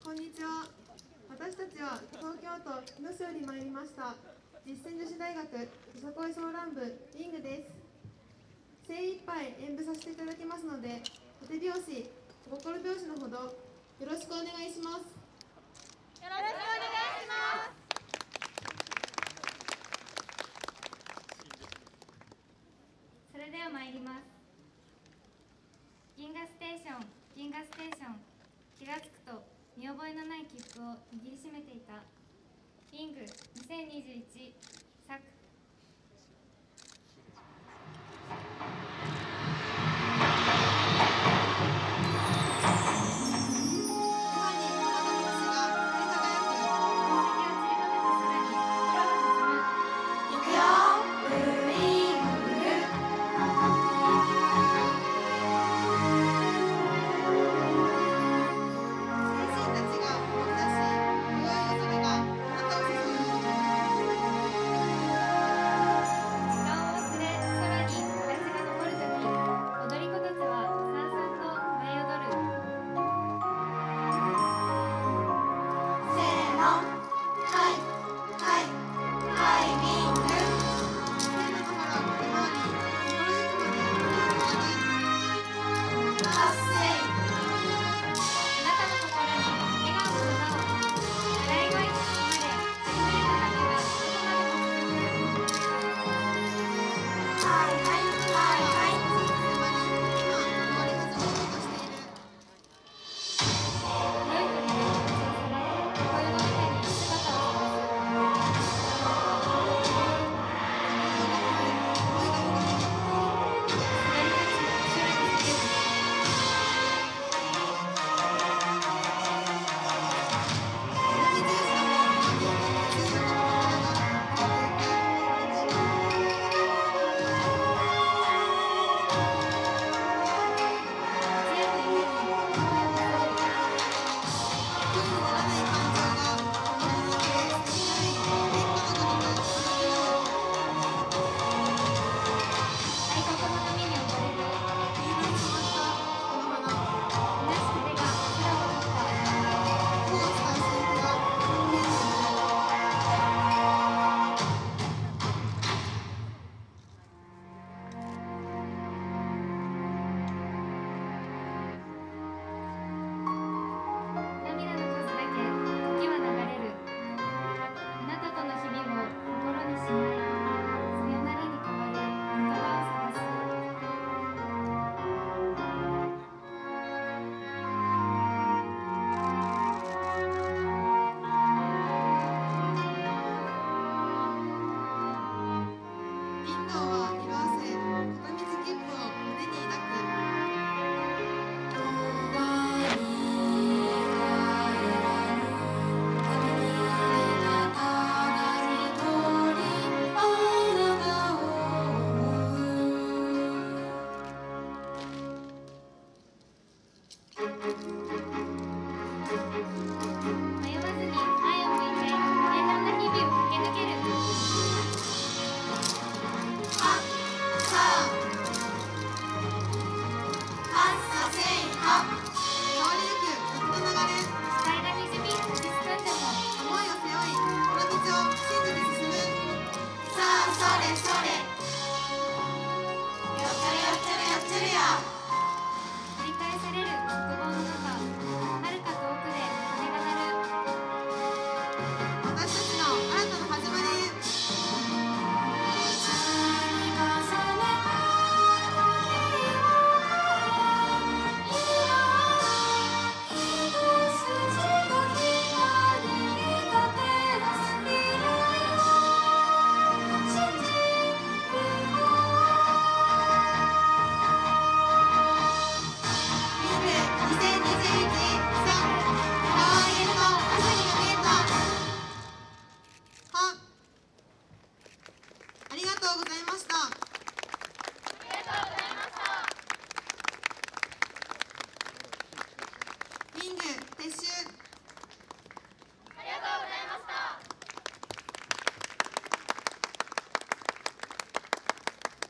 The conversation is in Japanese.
こんにちは。私たちは東京都日野市より参りました実践女子大学よさこいソーラン部リングです。精一杯演舞させていただきますので、お手拍子、お心拍子のほどよろしくお願いします。 よろしくお願いします。それでは参ります。銀河ステーション、銀河ステーション。気がつくと見覚えのない切符を握りしめていた。リング2021作。